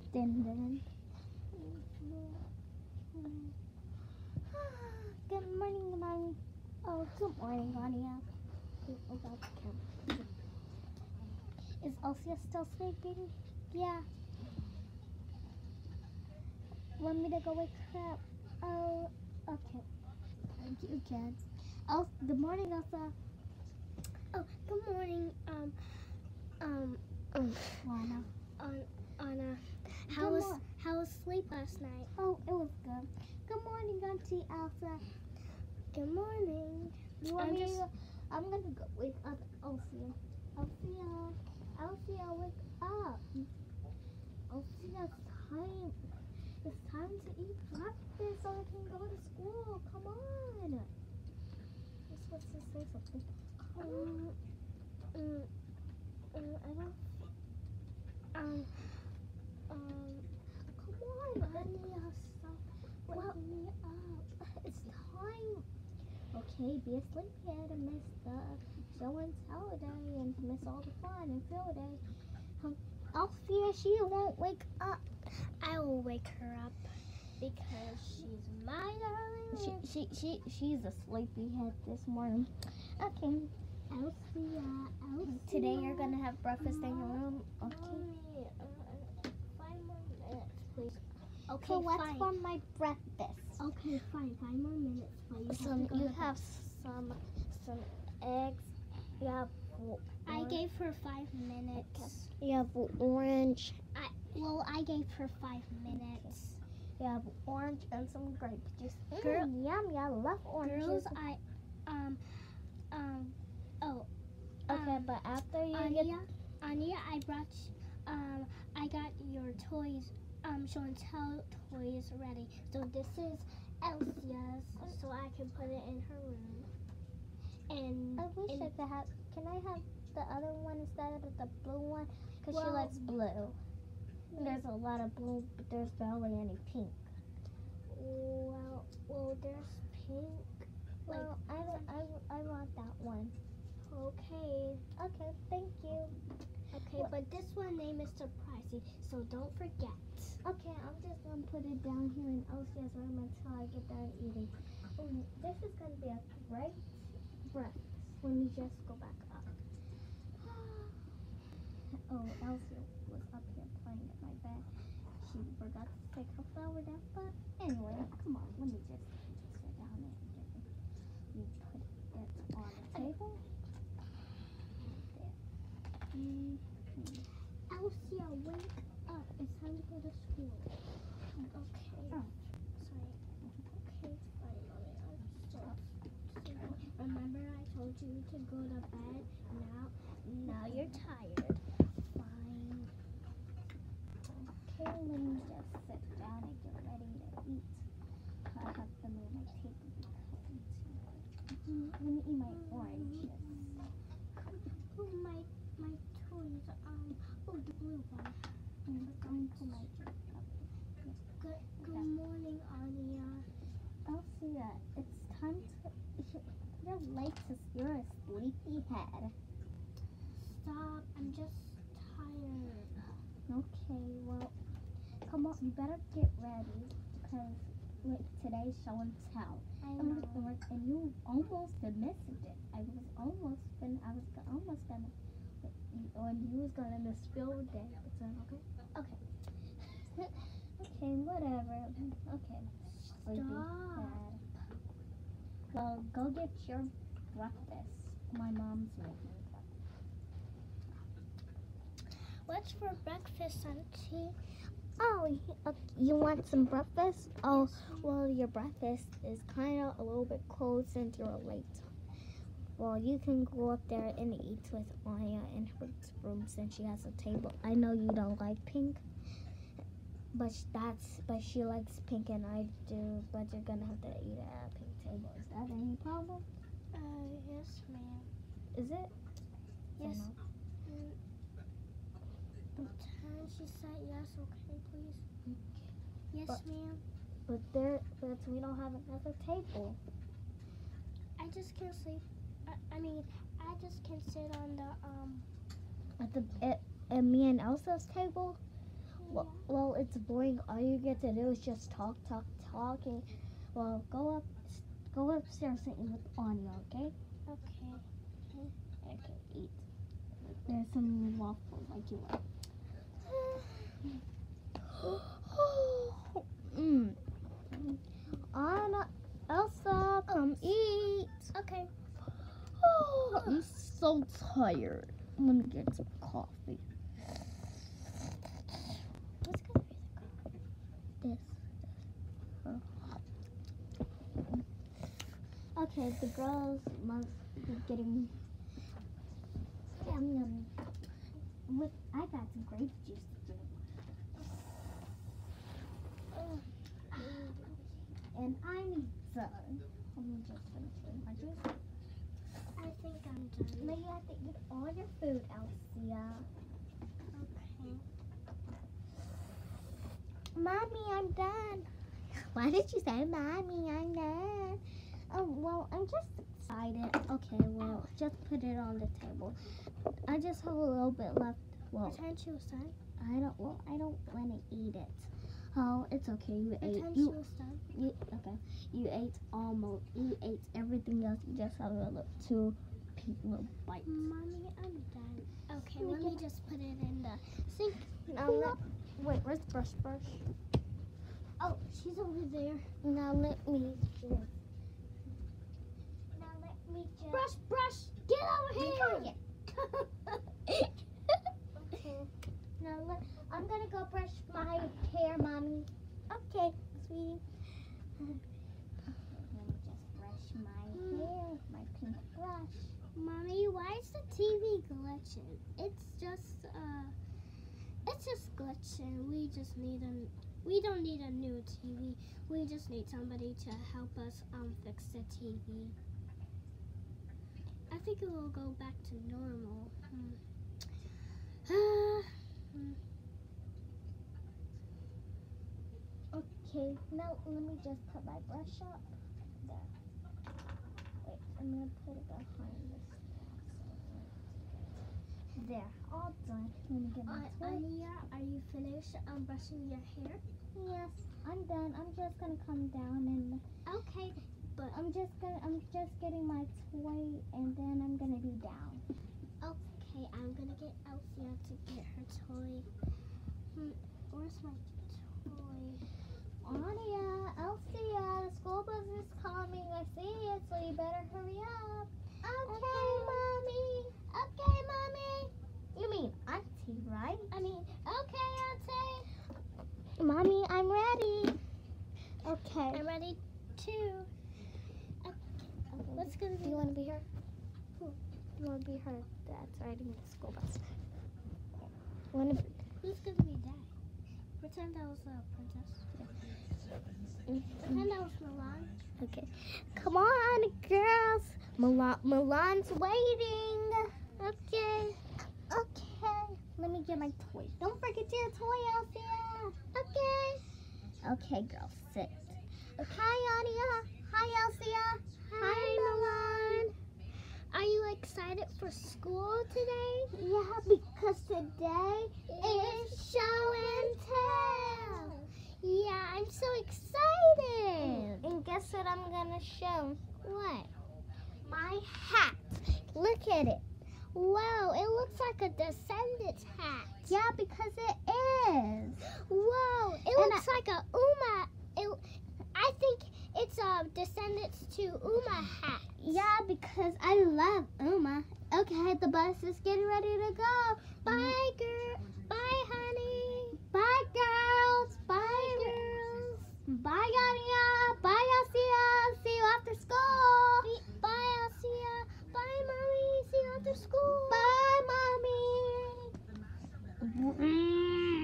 Dun. Good morning, Mommy. Oh, good morning, Anya. Is Elsia still sleeping? Yeah. Want me to go wake her up? Oh, okay. Thank you, kids. Good morning, Elsa. Oh, good morning, Lana. Anna. How was sleep last night? Oh, it was good. Good morning, Auntie Elsa. Good morning. I'm gonna go wake up Elsia. Elsia, wake up. Elsia, it's time to eat breakfast so I can go to school. Come on. You're supposed to say something. I don't. Come on, Anya, stop waking me up. It's time. Okay, be a sleepyhead and miss the show and tell day and miss all the fun and field day. Elsia, she won't wake up. I will wake her up because she's my darling. She's a sleepyhead this morning. Okay, Elsia. Today you're gonna have breakfast in your room. Okay. 5 more minutes, please. Okay, So what's fine. for my breakfast? Okay, fine. 5 more minutes, please. You have some eggs. You have. I gave her 5 minutes. You have orange. I gave her 5 minutes. You have orange and some grape juice. Yummy! I love orange Girls, juice. Okay, but after you Anya, I got your toys, show and tell toys ready. So this is Elsia's, so I can put it in her room. And I wish I could have. Can I have the other one instead of the blue one? Because she likes blue. There's a lot of blue, but there's barely any pink. Well, there's pink. Well, I want that one. Okay, thank you. Okay, but this one name is surprising, so don't forget. Okay, I'm just gonna put it down here in Elsia's room until I get done eating. This is gonna be a great breakfast. Let me just go back up. Oh, Elsia was up here playing at my bed. She forgot to take her flower down, but anyway, come on, let me just sit down and get it. We put it on the table. Elsia, wake up. It's time to go to school. Okay. Oh. Sorry. Okay, fine, Mommy. I'm so remember I told you to go to bed? Now you're tired. Fine. Okay, let me just sit down and get ready to eat. I have to move my table let me eat my oranges. Oh, my toys. The blue one. I'm going to my Good morning, Anya. Elsia, it's time to. You're late because you're a sleepyhead. Stop. I'm just tired. Okay, well, come on, you better get ready because today's show and tell. I know. And you almost missed it. I was almost gonna. And you was gonna miss field day. Is that okay? Okay. Okay, whatever. Okay. Stop. Well, go get your breakfast. My mom's making. What's for breakfast, Auntie? Oh, you want some breakfast? Oh, well, your breakfast is kind of a little bit cold since you're late. Well, you can go up there and eat with Anya in her room since she has a table. I know you don't like pink, but she likes pink and I do. But you're gonna have to eat at a pink table. Is that any problem? Yes, ma'am. Is it? Yes. She said yes. Okay, please. Yes, ma'am. But we don't have another table. I just can't sleep. I just can't sit on the At me and Elsa's table. Well, it's boring. All you get to do is just talk, and well, go upstairs and eat with Anya, okay? Okay. Okay, eat. There's some waffles like you like. Anna, Elsa, come eat. Okay. Oh, I'm so tired. I'm gonna get some coffee. What's gonna be This. Okay, the girls must be getting. I got some grape juice to drink. And I'm done. I'm just finishing my juice. I think I'm done. Now you have to eat all your food, Elsia. Okay. Mommy, I'm done. Why did you say, Mommy, I'm done? Oh, well, I'm just excited. Okay, well, just put it on the table. I just have a little bit left. Well, Pretend she was done. I don't want to eat it. Oh, it's okay. You ate. Pretend she was done. You ate everything else. You just have a little little bite. Mommy, I'm done. Okay, let me just put it in the sink. Wait, where's the brush? Oh, she's over there. Now let me just. Brush, get over here. Okay. Now I'm gonna go brush my hair, Mommy. Okay, sweetie. Let me just brush my hair with my pink brush. Mommy, why is the TV glitching? It's just glitching. We don't need a new TV. We just need somebody to help us fix the TV. I think it will go back to normal. Okay, now let me just put my brush up. There. Wait, I'm gonna put it behind this. There, all done. Let me get my toy. Anya, are you finished brushing your hair? Yes, I'm done. I'm just gonna come down and Okay, but I'm just getting my toy and then I'm gonna be down. okay, I'm gonna get Elsia to get her toy. Where's my toy? Anya, Elsia, the school bus is coming. I see it, so you better hurry up. Okay, Mommy. Okay, Mommy. You mean Auntie, right? Okay, Auntie. Mommy, I'm ready. Okay. I'm ready too. What's gonna be? Do you want to be her? Who? You want to be her? That's riding the school bus. Who's gonna be that? Pretend I was a princess. Pretend I was Milan. Okay. Come on, girls. Milan's waiting. Okay. Okay. Let me get my toy. Don't forget your toy, Elsia. Okay. Okay, girls, sit. Hi, Anya. Hi, Elsia. Hi, Milan. Are you excited for school today? Yeah, because today is show and tell. Yeah, I'm so excited. And guess what I'm gonna show? What? My hat. Look at it. Wow, it looks like a Descendants hat. Yeah, because it is. Whoa, it looks like a Uma. I think it's Descendants to Uma hat. Yeah, because I love Uma. Okay, the bus is getting ready to go. Bye, girl. Bye, honey. Bye, girls. Bye, girls. Bye, Anya. Bye, Elsia. See you after school. Bye, Elsia. Bye, Mommy. See you after school. Bye, Mommy.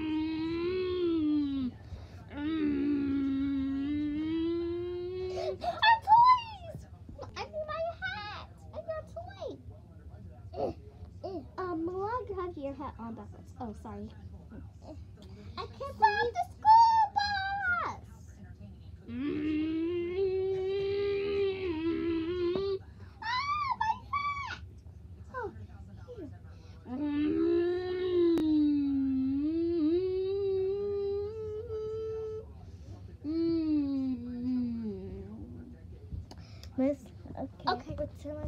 Our toys! I need my hat. I got toys. Milan, you have your hat on backwards. Oh, sorry. I can't believe the school bus. My hat. Oh, here. Miss. Okay. Pretend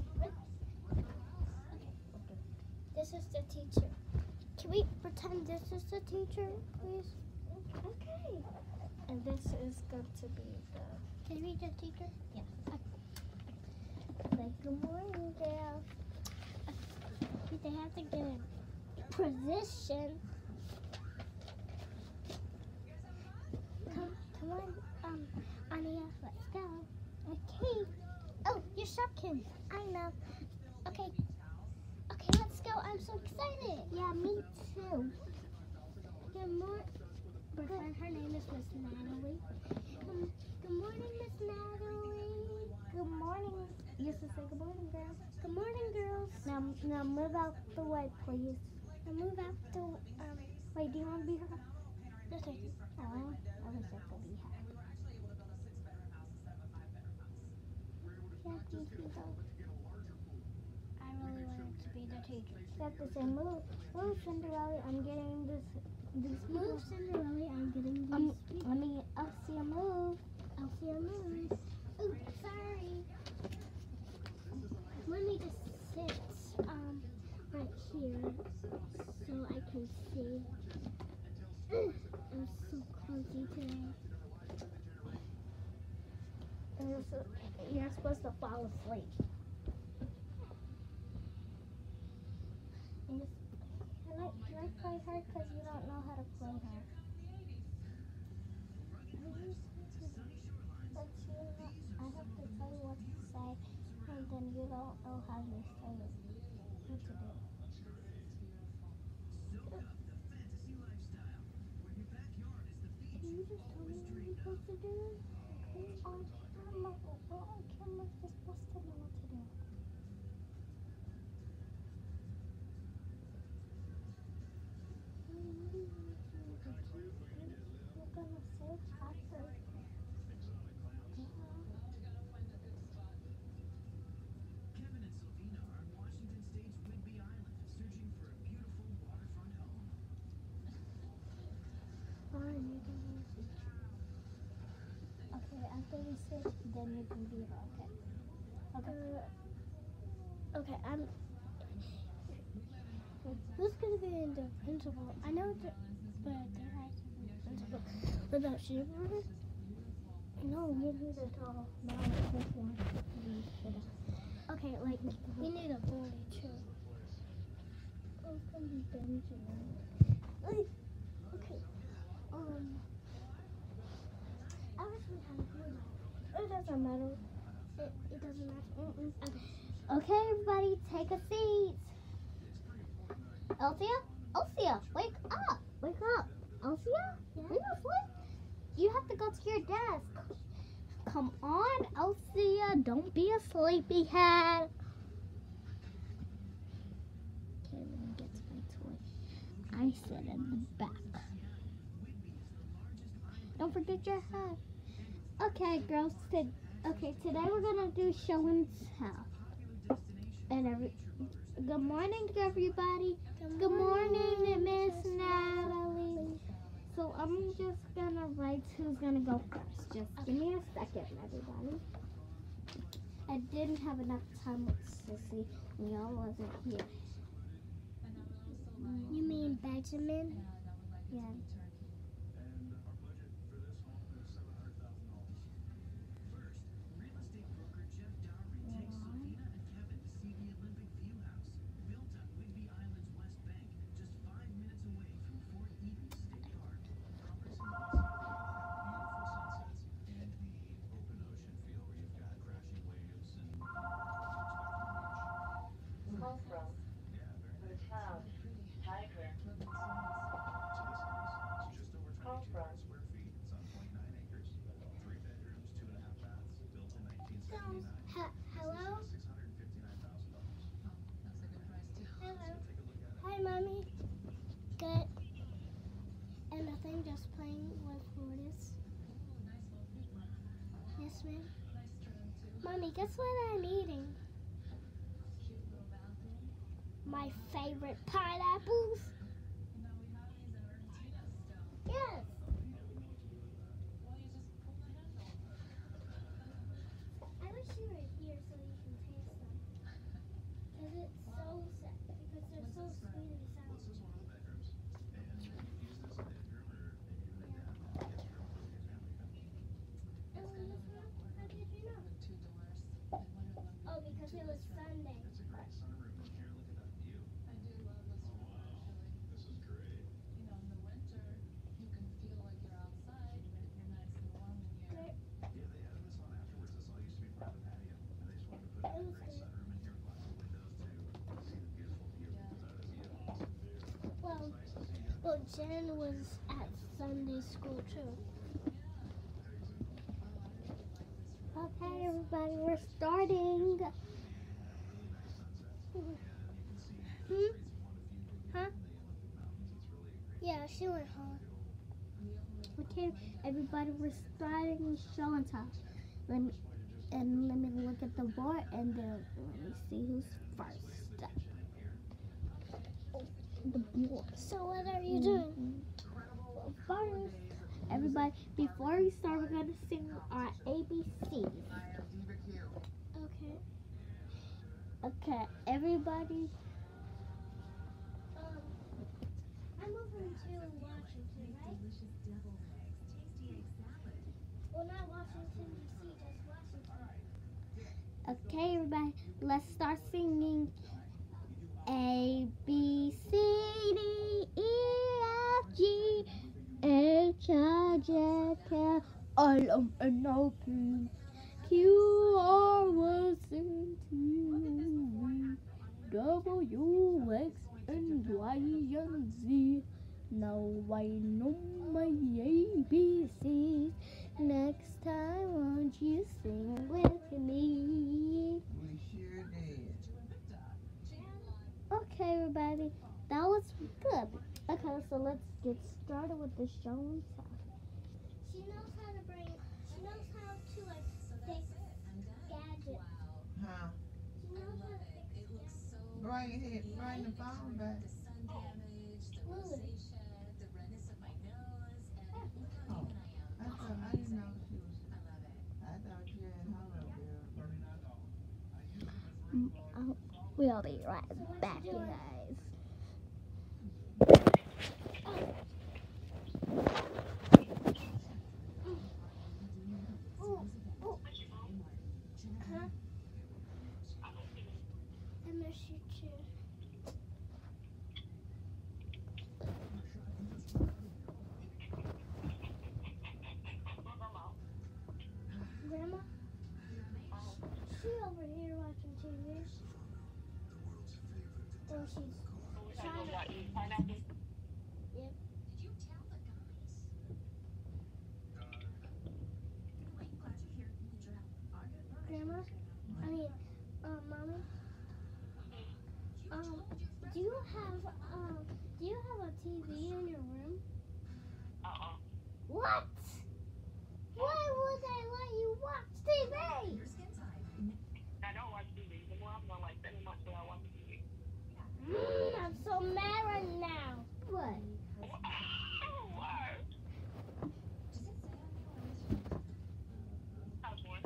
This is the teacher. Can we pretend this is the teacher, please? okay. And this is going to be the. Can we the teacher? Yeah. Like, good morning, girl. They have to get in position. Come on, Anya, let's go. Okay. Oh, you're Shopkins. I know. Okay, let's go. I'm so excited. Yeah, me too. Good morning. Her name is Miss Natalie. Good morning, Miss Natalie. Good morning. You should say good morning, girls. Good morning, girls. Now move out the way, please. Now move out to, Wait, do you want to be her? no, thank you. Oh, I wish I could be her. Yeah, you can go. I really wanted to be the teacher. You have to say, move, Cinderella. I'm getting this. Move, Cinderella. I'm getting these. I'll see a move. I'll see a move. Ooh, sorry. Let me just sit right here so I can see. I'm so clumsy today. You're supposed to fall asleep. Can I play her? Because you don't know how to play her. But I have to tell you what to say, and then you don't know how to say it. What to do. Can you just tell me what you're supposed to do? Okay, on camera. Well, on camera, you're supposed to know what to do. You're gonna say after. Kevin and Sylvina are on Washington State's Whidbey Island, searching for a beautiful waterfront home. Okay, after we switch, then you can be her, okay? Okay, who's gonna be in the principal? I know but there has to be a principal. What about Shivers? No, you need to tell Mom this one. Okay, like we need a bully too. Oh, it's gonna be Benjamin. Okay. I wish we had a bully. It doesn't matter. It doesn't matter. Okay, everybody, take a seat. Elsia, wake up. Wake up. Elsia? Yeah? Are you asleep? You have to go to your desk. Come on, Elsia. Don't be a sleepyhead. Okay, let me get to my toy. I sit in the back. Don't forget your hat. Okay, girls. Today we're gonna do show and tell. And good morning, everybody. Good morning, Miss Natalie. So I'm just gonna write who's gonna go first. Just give me a second, everybody. I didn't have enough time with Sissy when y'all wasn't here. You mean Benjamin? Yeah. And our budget for this home is $700,000. First, real estate broker Jeff Dowry takes Sylvina and Kevin to see the Olympic View House, built on Whidbey Island's west bank, just 5 minutes away from Fort Eaton State Park. Properties in beautiful sunsets and the open ocean feel where you've got crashing waves and Call from yeah, very the town, Tiger. So this is just over Call 22 from square feet. It's on 0.9 acres. 3 bedrooms, 2.5 baths, built in 1979. Hello? $659,000. Hello. Take a look at it. Hi, Mommy. Good. And nothing, just playing with Lourdes. Yes, ma'am. Mommy, guess what I'm eating? My favorite pineapples. Yes. I wish you were here. Well, Jen was at Sunday school too. Okay, everybody, we're starting. Huh? Yeah, she went home. Okay, everybody, we're starting show and tell. Let me look at the board and then let me see who's first. The board. So what are you doing? First, everybody, before we start, we're gonna sing our ABCs. Okay. Okay, everybody. I'm moving to Washington, right? Well, not Washington D.C., just Washington. Okay, everybody, let's start singing. A B C D E F G H I J K L M N O P Q R S T W X and Y and Z. Now I know my ABCs. Next time, won't you sing with me? We sure did. Okay, everybody, that was good. Okay, so let's get started with the show and tell. She knows how to like fix gadgets. Huh? She knows how to fix gadgets. Bring it, bring the phone back. Lily. Oh, I didn't know she was. I thought you had hello, girl. We'll be right back, you guys. Huh? I miss you too. Grandma? She over here watching TV. Oh, she's trying to... Yep. Grandma? I mean, Mommy? Do you have a TV in your room? What? Why would I let you watch TV? I don't watch TV. The more I'm gonna like very much that I watch TV. I'm so mad right now. What? Why? How's one?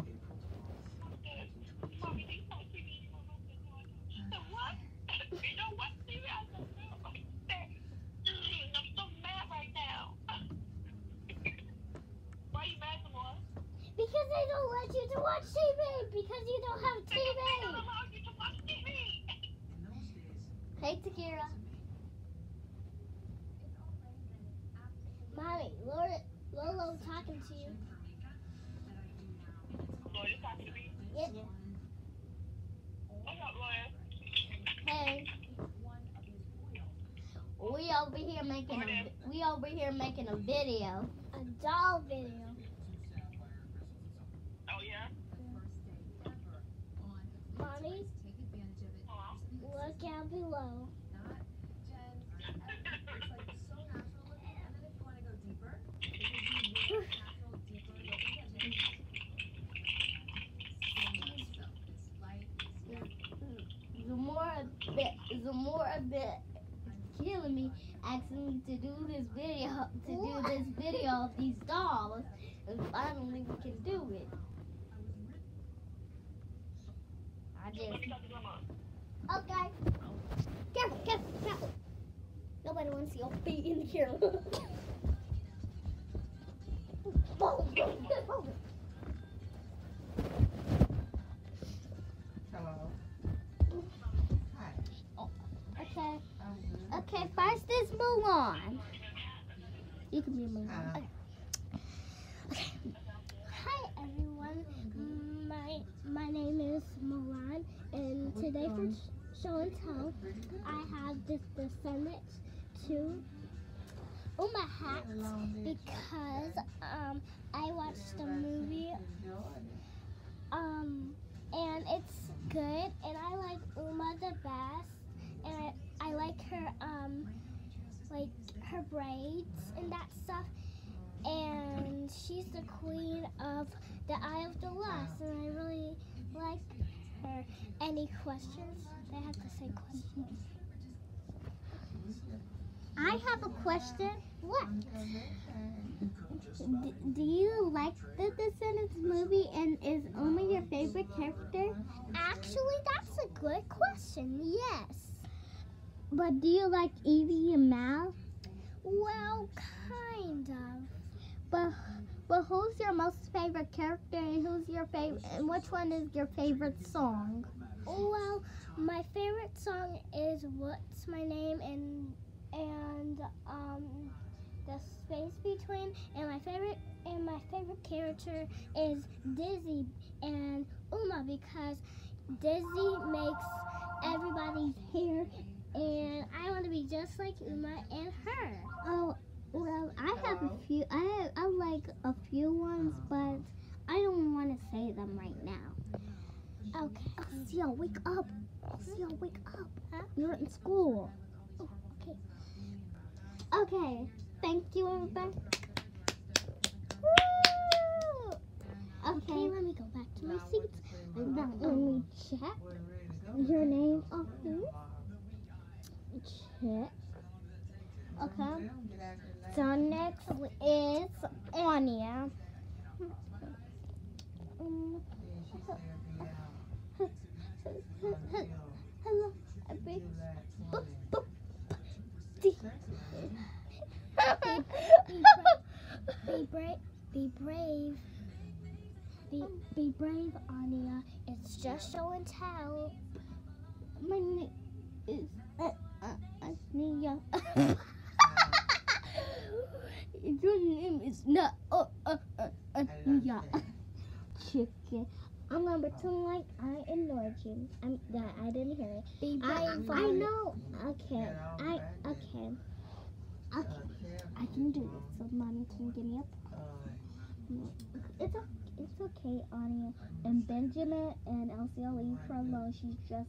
Mommy, do you watch TV anymore? What? You don't watch TV? I don't know. I'm so mad right now. Why are you mad some more? Because they don't let you to watch TV. Because you don't have They don't TV. allow you to watch TV. Hey, Takira. Mommy, Lolo talking to you. Lawyer talking to me. Yep. What's up, lawyer? Hey. We over here making a video. A doll video. Oh, yeah? Mommy, look out below. Zamora bit killing me, asking me to do this video of these dolls, and finally we can do it. I just Okay. careful. Nobody wants your feet in here. Hello. Hi. Okay. I'm good. Okay, first is Mulan. You can be Mulan. Hi. Okay. Hi everyone. My name is Milan, and today for show and tell, I have this Descendants 2 Uma hat because I watched the movie and it's good, and I like Uma the best, and I like her braids and that stuff, and she's the queen of the Eye of the Lost, and I really like her. Any questions? I have to say questions. I have a question. What? Do you like the Descendants movie, and is Uma your favorite character? Actually, that's a good question. Yes. But do you like Evie and Mal? Well, kind of. But who's your most favorite character, and who's your favorite, and which one is your favorite song? Well, my favorite song is "What's My Name" and the space between, and my favorite character is Dizzy and Uma because Dizzy makes everybody's hair, and I want to be just like Uma and her. Oh, well, I have a few. I like a few ones, but I don't want to say them right now. Okay. Elsia, wake up! Elsia, wake up! Huh? You're in school. Oh, okay. Okay. Thank you, everybody. Woo! Okay. Okay, let me go back to my seats. Now let me check your name off this. Check. Okay. So next is Anya. Hello. Be brave. Be brave. Be brave, Anya. It's just show and tell. My name is Anya. Your name is not Anya. Chicken. I'm gonna pretend like I ignored you. I didn't hear it. Be brave. I know. Okay. Okay. I can do this. So mommy can give me a It's okay, Anya. And Benjamin and Elsie will leave her alone. She's just.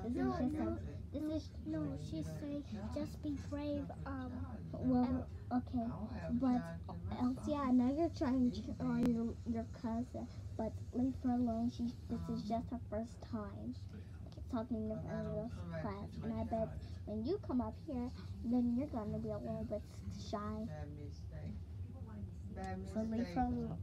No, she's saying just be brave. Well, okay. But Elsie, I know you're trying to on your cousin, but leave her alone. This is just her first time talking in front of the class, and I bet when you come up here, then you're gonna be a little bit shy. So leave her alone.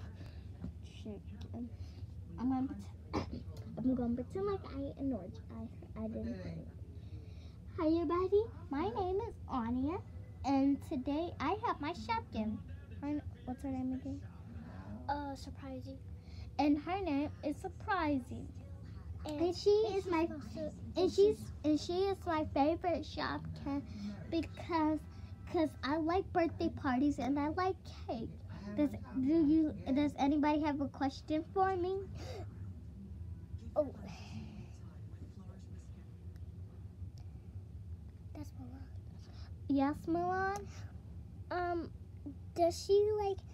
I'm gonna pretend like I ignored you. I didn't hear it. Hi everybody, my name is Anya, and today I have my Shopkin. What's her name again? Surprising. And her name is Surprising. And she is my she is my favorite Shopkin because I like birthday parties and I like cake. Does anybody have a question for me? Oh. That's Milan. Yes, Milan? Does she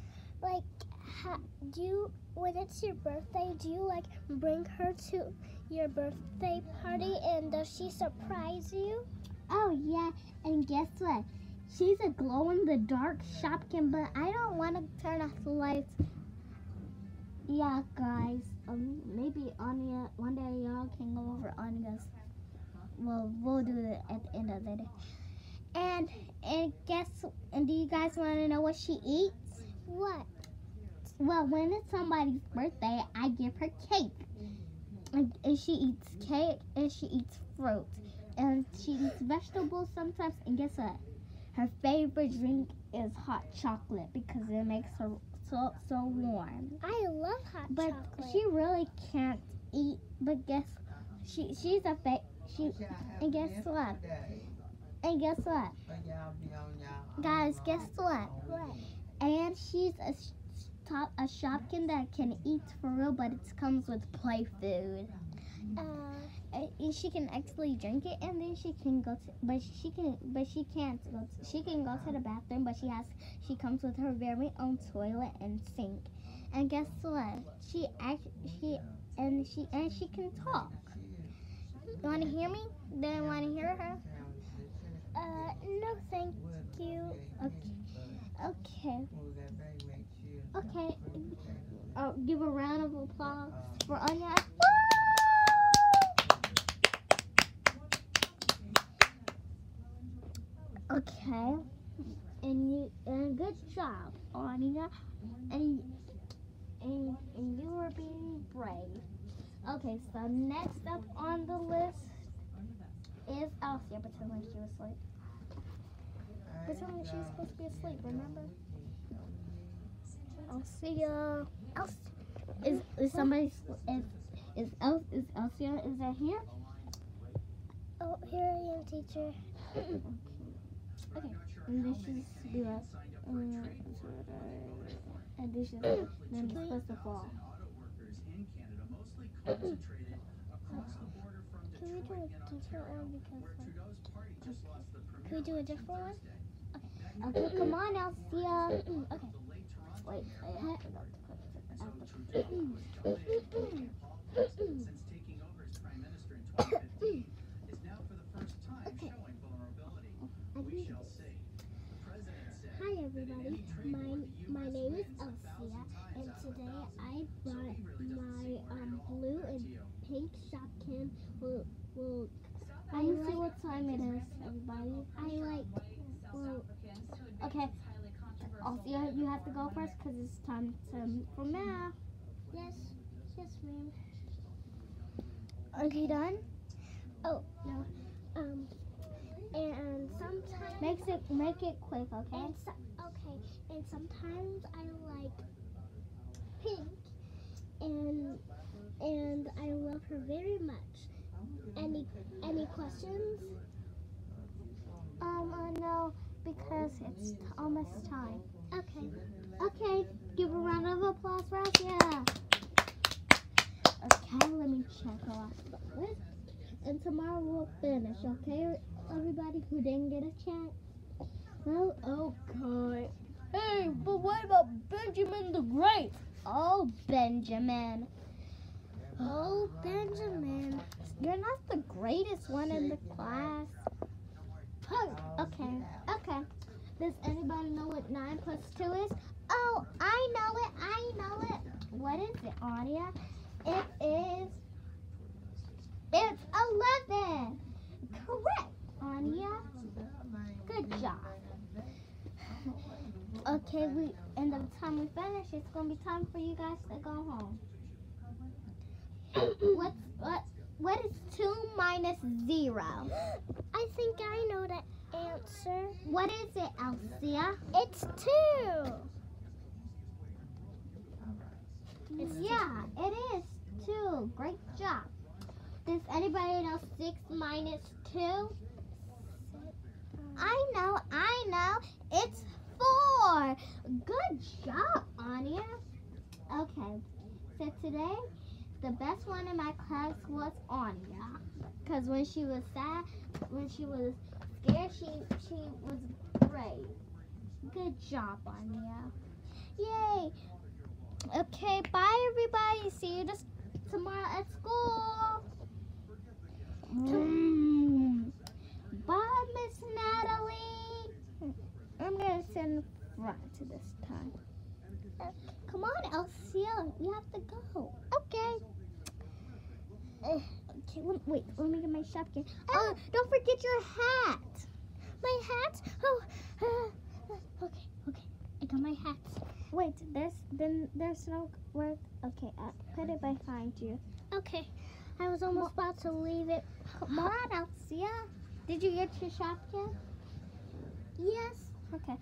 when it's your birthday, do you bring her to your birthday party, and does she surprise you? Oh yeah, and guess what? She's a glow-in-the-dark Shopkin, but I don't want to turn off the lights. Yeah, guys. Maybe Anya, one day y'all can go over Anya's. Well, we'll do it at the end of the day. And do you guys want to know what she eats? What? Well, when it's somebody's birthday, I give her cake. And she eats cake, and she eats fruit. And she eats vegetables sometimes, and guess what? Her favorite drink is hot chocolate because it makes her so warm. I love hot chocolate. But she really can't eat. But guess she's a and guess what? And guess what? Guys, guess what? What? And she's a Shopkin that can eat for real, but it comes with play food. she can actually drink it, and then she can go to, she can't go to, she can go to the bathroom, but she comes with her very own toilet and sink. And guess what? She can talk. You want to hear me? Do you want to hear her? No, thank you. Okay. Okay. Give a round of applause for Anya. Okay. And good job, Anya. And you were being brave. Okay, so next up on the list is Elsia. Pretend like she was asleep. Pretend like she was supposed to be asleep, remember? Elsia. Is somebody, is Elsia, is that here? Oh, here I am, teacher. Okay, and this is be like, and this is then it's supposed to fall. Can we do a different one can we do a different one? Okay, come on, Elsia. Okay. Wait, I have to go Since taking over as prime minister in 2015, is now for the first time showing vulnerability. We shall see. The president said, Hi everybody, my name is Elsia, and today I brought my blue and pink Shopkin. I see what time it is, everybody. Okay. Elsia, you have to go first because it's time for math. Yes, ma'am. Are you done? Oh no. And sometimes Make it quick, okay? and sometimes I like pink, and I love her very much. Any questions? No, because it's almost time. Okay. Okay, give a round of applause for Elsia. Okay, let me check off the list. And tomorrow we'll finish, okay? Everybody who didn't get a chance. Well, okay. Hey, but what about Benjamin the Great? Oh, Benjamin. Oh, Benjamin. You're not the greatest one in the class. Okay. Does anybody know what 9 plus 2 is? Oh, I know it. What is it, Anya? It's 11. Correct, Anya. Good job. Okay, and by the time we finish, it's gonna be time for you guys to go home. What is 2 minus 0? I think I know the answer. What is it, Elsia? It's 2. Yeah, it is 2. Great job. Does anybody know 6 minus 2? I know. It's 4. Good job, Anya. Okay, so today, the best one in my class was Anya. Because when she was sad, when she was scared, she was brave. Good job, Anya. Yay. Okay, bye, everybody. See you tomorrow at school. Bye, Miss Natalie. I'm going to send front to this time. Come on, Elsia. You have to go. Okay. Okay, wait. Let me get my Shopkin. Oh, don't forget your hat. My hat? Oh, Okay. I got my hat. Wait, there's no word. Okay, put it behind you. okay. I was almost about to leave it. Come on, Elsia. Did you get your Shopkin? Yes. Okay.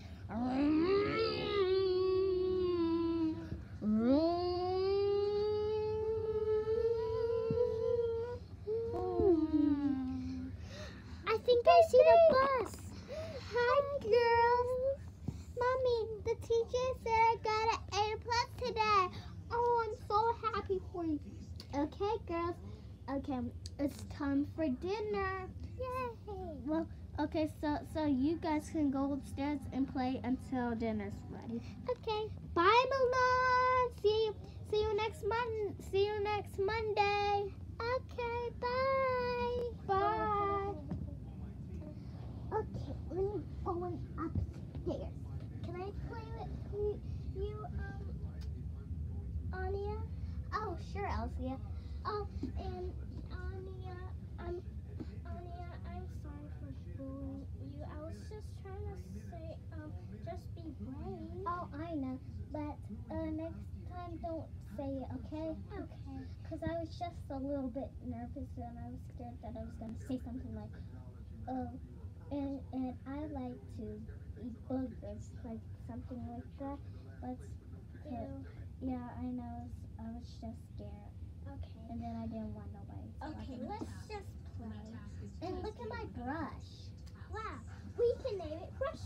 I think I see the bus. Hi, girls. Mommy, the teacher said I got an A+ today. Oh, I'm so happy for you. Okay, girls. Okay, it's time for dinner. Yay! Well, okay, so you guys can go upstairs and play until dinner's ready. Okay. Bye, Milan. See you next Monday. Okay. Bye. Bye. Okay, let me go upstairs. Can I play with you, Anya? Oh, sure, Elsia. Oh, and Anya, I'm sorry for bullying you. I was just trying to say, just be brave. Oh, I know, but next time don't say it, okay? Okay. Because I was just a little bit nervous and I was scared that I was going to say something like, and I like to eat burgers, like something like that. Yeah, I know. I was just scared, Okay. and then I didn't want nobody to Okay, let's just play. And look at my brush. Wow, we can name it Brush.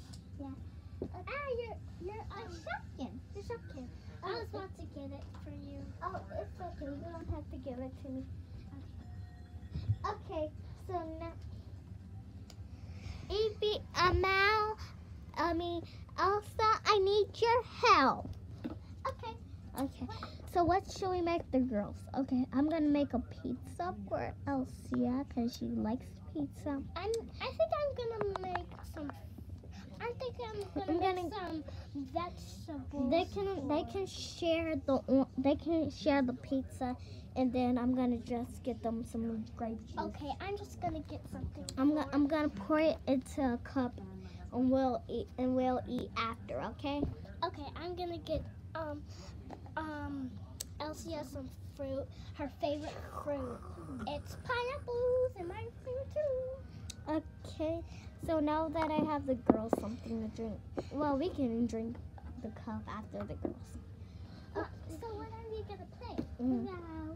You're a shotgun. You're shocking. I was about to get it for you. Oh, it's okay. You don't have to give it to me. Okay, so now, Elsa, I need your help. Okay. So what should we make the girls? Okay, I'm gonna make a pizza for Elsia because she likes pizza. I think I'm gonna make some. I think I'm gonna make some vegetables. They can share the pizza, and then I'm gonna just get them some grape juice. Okay, I'm just gonna get something. I'm gonna pour it into a cup, and we'll eat after. Okay. Okay, I'm gonna get Elsie has some fruit. Her favorite fruit. It's pineapples, and my favorite too. Okay. So now that I have the girls something to drink, well, we can drink the cup after the girls. So what are we gonna play? Mm.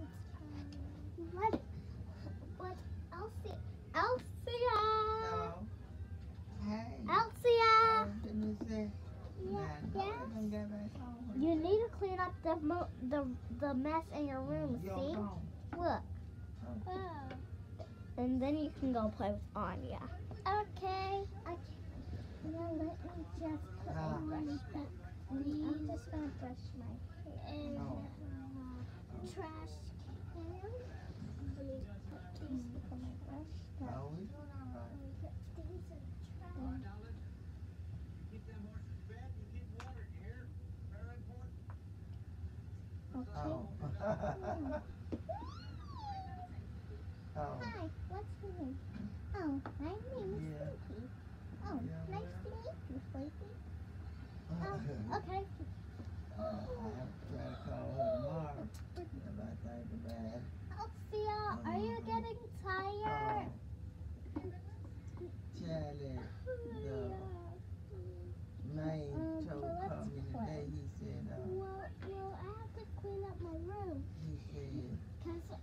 What Elsie? Elsia! So, hey. Elsia! Didn't you say? Yeah. Nah, no, I done got back home. You need to clean up the mess in your room. Your See? phone. Look. Oh. And then you can go play with Anya. Okay. Now let me just put Ah. my brush back. I'm just gonna brush my hair. And Oh. trash can. Let me put these. Put my brush back. Oh, we doing all right. Put these in trash. Keep them horses fed and keep water here. Very important. Okay. Oh. Oh. Hi, what's your name? Oh, my name is Yeah. Sleepy. Oh, Yeah, nice well. to meet you, Sleepy. I Okay. have to try to call her tomorrow. If I think about it. Elsia, are you getting tired? Charlie, the main so told let's called me play. today. He said, Well, I have to clean up my room. he said, Cause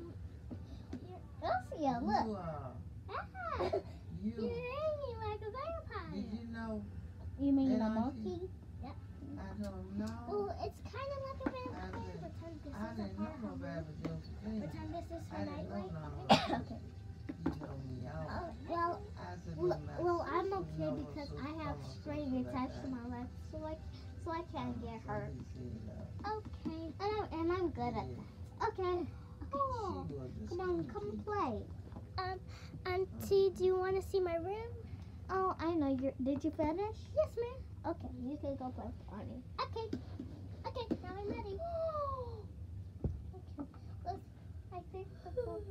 Elsia, look. you are, you're you, hanging like a vampire. did you know, You mean And the aren't monkey? I don't know. Well, it's kind of like a vampire. didn't- Pretend this I is a didn't know part no of her. bad Josephine. Pretend this is I her didn't know nightlight. no. Okay. You told me all. Well, I said, well, I'm my okay sister because knows I have so string much attached to about my leg, so I can't get that. hurt. He said, Okay, and I'm good at yeah. that. Okay. Oh, She was a come on, sweetie. come play. Auntie, do you want to see my room? Oh, I know. Did you finish? Yes, ma'am. Okay, you can go play with Arnie. Okay. Okay, now I'm ready. Okay. Look, I think the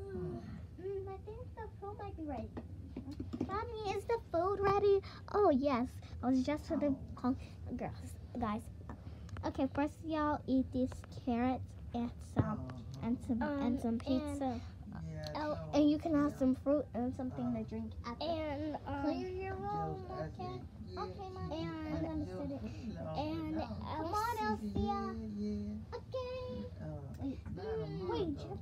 food might be ready. Mommy, is the food ready? Oh yes. I was just for the guys. Okay, first y'all eat these carrots and some pizza. Yeah, And you can have some fruit and something to drink after. And Clear your room, okay? Okay, Mom. And I'm gonna sit it. and Come on, Elsia. Yeah. Okay. Wait, Not a month wait, ago.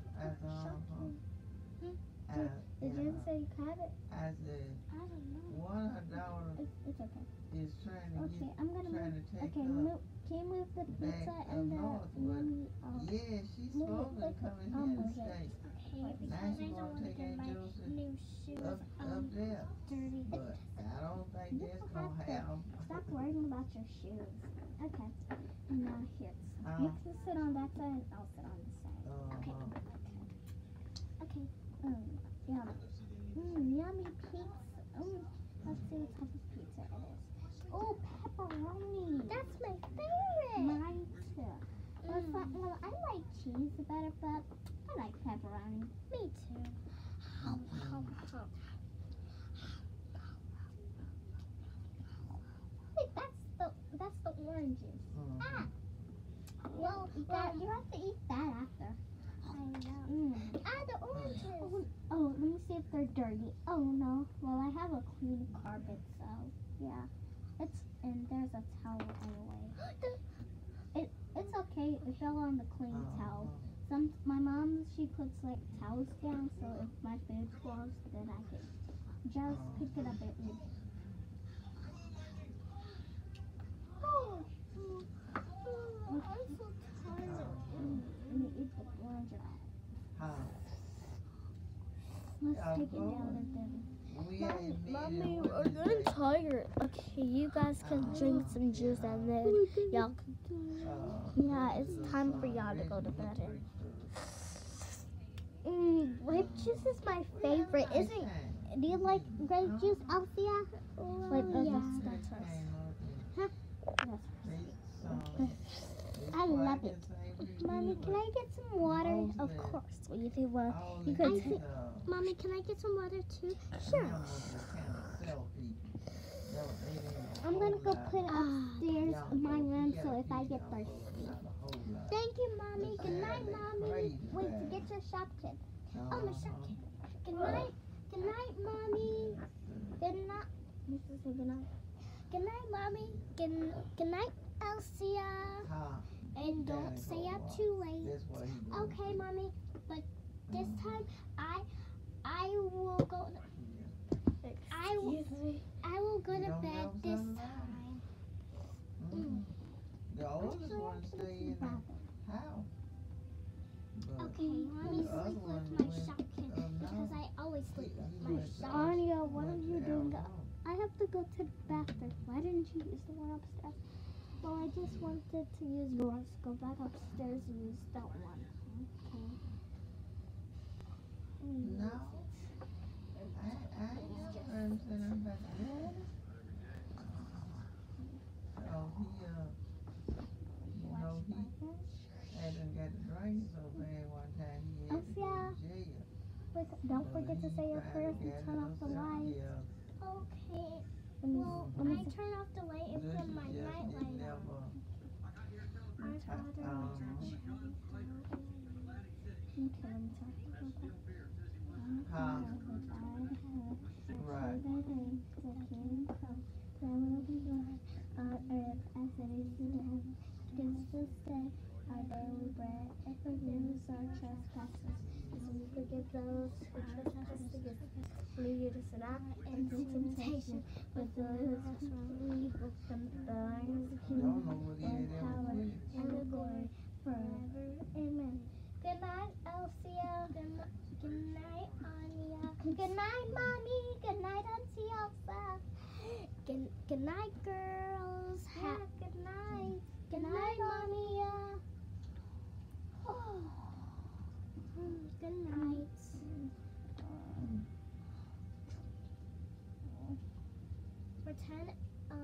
Did you say you had it? I said, I don't know. one of her daughters It's okay. is trying to Okay, get, I'm gonna trying move. to take Okay, her. can you move the pizza back and up north, then I'll Yeah, she's move supposed to it. come in I'll here and move it. stay. Okay. because I you don't wanna want to take get Aunt my Josie new shoes up there. dirty. But I don't think You that's don't gonna have to. happen. Stop worrying about your shoes. Okay. And now here. Huh? You can sit on that side and I'll sit on this side. Okay. Okay. Yum. Yummy pizza. Let's see what type of pizza it is. Oh, pepperoni. That's my favorite. Mine too. Well, I like cheese better, but I like pepperoni. Me too. Wait, that's the oranges. Mhm. Well, you have to eat that after. I know. The oranges. Oh, let me see if they're dirty. Oh no. Well, I have a clean carpet, so yeah. And there's a towel anyway. It's okay. It fell on the clean towel. My mom, she puts like towels down, so if my food falls, then I can just pick it up and eat. I'm so tired. Let me eat the orange. Huh? Let's take it down and then. We ain't made Mommy, it we're with getting this day. tired. Okay, you guys can drink some juice and then y'all can. Yeah, it's time for y'all to go to bed. Grape juice is my favorite. Do you like grape juice, Althea? Like, that's hers. I love it. Mommy, can I get some water? Of course. Well, if you want, you could. Mommy, can I get some water too? Sure. I'm gonna go put it upstairs in my room so if I get thirsty. Thank you, Mommy. Good night, Mommy. Wait, to get your shop kit. Oh, my shop kit. Good night. Good night, Mommy. Good night. Mrs. Good night. Good night, Mommy. Good night, Elsia. And don't stay up too late. Okay, Mommy. But this time, I will go. I will go to bed this time. The oldest one stay in the house. But Okay, Mommy the other sleep one with my went shop kit because I always sleep with he my went shop. Anya, what are went you to doing? Arizona. I have to go to the bathroom. Why didn't you use the one upstairs? Well, I just wanted to use yours. Go back upstairs and use that one. Okay. No. I never sent him back there. So he hadn't got the drink so bad one time he had to go to jail. But don't forget to say your prayers and turn off the light. Okay. Well, I turn off the light and put my night light on. Our Father, Right. Give us this day our daily bread, and forgive us our trespasses, as we forgive those who trespass against us. Lead us not into temptation, but deliver us from evil. For thine is the Don't kingdom, know what he and had power, ever with. and the glory, forever. Amen. Good night, Elsia. good night, Anya. Good night, Mommy. Good night, Auntie Elsa. Good night, girls. Good night. Good night, Mommy. Good night. Pretend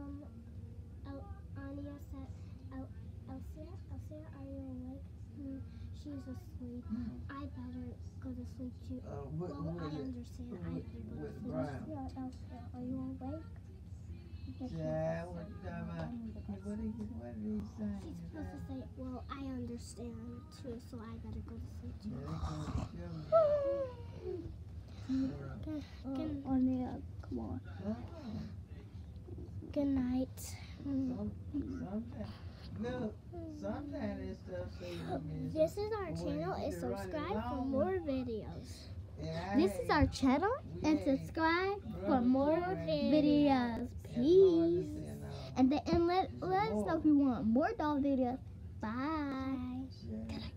Anya said, Elsia, are you awake? She's asleep. I better go to sleep too. What Well, I understand. I better go to with sleep. Brown. Elsia, are you awake? Yeah, what you talking about? What did he say? She's supposed to say, well, I understand too, so I better go to sleep too. Come on. Good night. Look, sometimes this stuff says This is our channel, and subscribe for more videos. This is our channel, and subscribe for more videos. Peace. And let us know if you want more doll videos. Bye. Yeah.